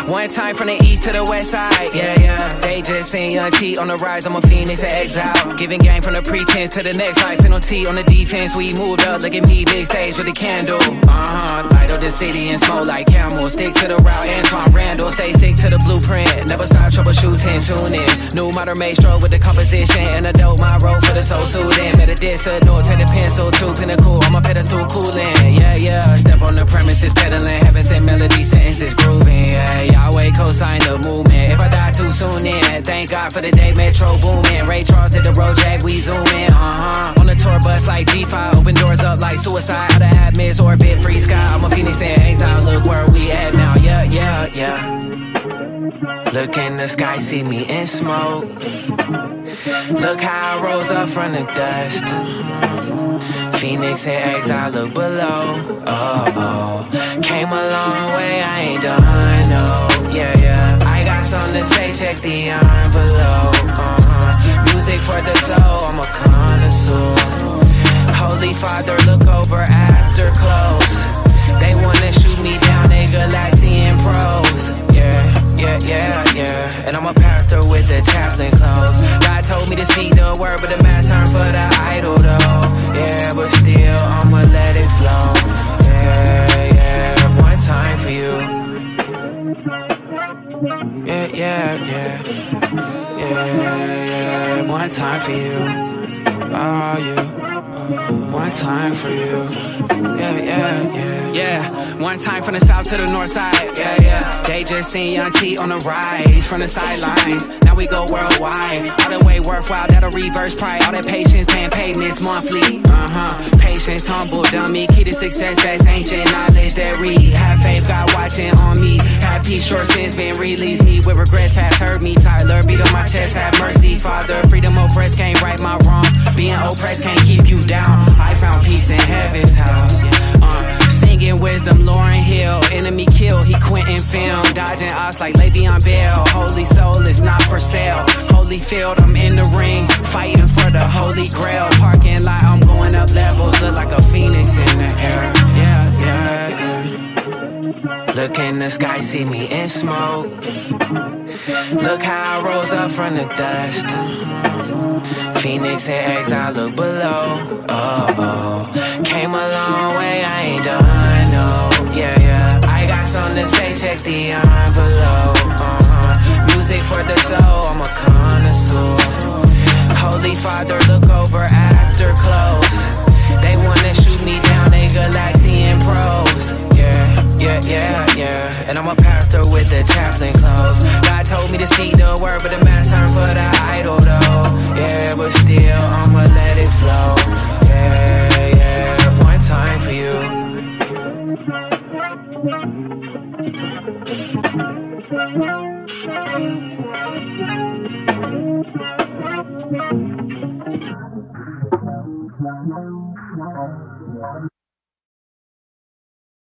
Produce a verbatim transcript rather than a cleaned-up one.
One time from the east to the west side, yeah, yeah. They just seen Young T on the rise, I'm a phoenix and exile. Giving game from the pretense to the next, like penalty on the defense. We moved up, look at me, big stage with a candle. Uh-huh, light up the city and smoke like camel. Stick to the route, Antoine Randall. Stay stick to the blueprint, never stop troubleshooting, tune in. New modern maestro with the composition. And a dope, my role for the soul soothing. Met a diss, a note, take the pencil to pinnacle. On my pedestal, cooling, yeah, yeah. Step on the premises, pedaling. Heaven sent melody, sentences grooving, yeah. Yahweh co-sign the movement. If I die too soon, then thank God for the day Metro booming. Ray Charles hit the road, Jack, we zoom in, uh-huh. On the tour bus like G five, open doors up like suicide. Out of Admits, orbit, free sky. I'm a phoenix and exile, look where we at now, yeah, yeah, yeah. Look in the sky, see me in smoke. Look how I rose up from the dust. Phoenix and exile, look below. Oh, oh. Came a long way, I ain't done, no. Yeah, yeah. I got something to say, check the envelope. Uh-huh. Music for the soul, I'm a connoisseur. Holy Father, look over after close. They wanna shoot me down, they Galactian pros. Yeah, yeah, yeah, yeah. And I'm a pastor with the chaplain clothes. God told me to speak the word, but the mass turn for the idol though. Yeah, but still, I'ma let it flow. Yeah, yeah, one time for you. Yeah, yeah, yeah. Yeah, yeah, one time for you. Oh, you. One time for you. Yeah, yeah, yeah. Yeah, one time from the south to the north side. Yeah, yeah. They just seen Young T on the rise from the sidelines. Now we go worldwide. All the way worthwhile, that'll reverse pride. All that patience, paying payments monthly. Uh-huh. Patience, humble, dummy. Key to success, that's ancient knowledge that read. Have faith, God watching on me. Have peace, short sins been released. Me with regrets, past hurt me. Tyler, beat on my chest, have mercy. Father, freedom oppressed, can't right my wrong. Being oppressed can't keep you down. I found peace in heaven's house. Uh, singing wisdom, Lauryn Hill. Enemy kill, he Quentin film. Dodging us like Le'Veon Bell. Holy soul is not for sale. Holy field, I'm in the ring. Fighting for the holy grail. Parking lot, I'm going up levels. Look like a phoenix in the air. Yeah, yeah, yeah. Look in the sky, see me in smoke. Look how I rose up from the dust. Phoenix and exile, look below. Oh, oh. Came a long way, I ain't done, no. Yeah, yeah. I got something to say, check the envelope. Uh-huh. Music for the soul, I'm a connoisseur. Holy Father, look over after close. They wanna shoot me down, they Galactian pros. Yeah, yeah, yeah, yeah. And I'm a pastor with the chaplain clothes. God told me to speak the word, but the mass turn for the idol though. Yeah, but still, I'ma let it flow. Yeah, yeah, one time for you.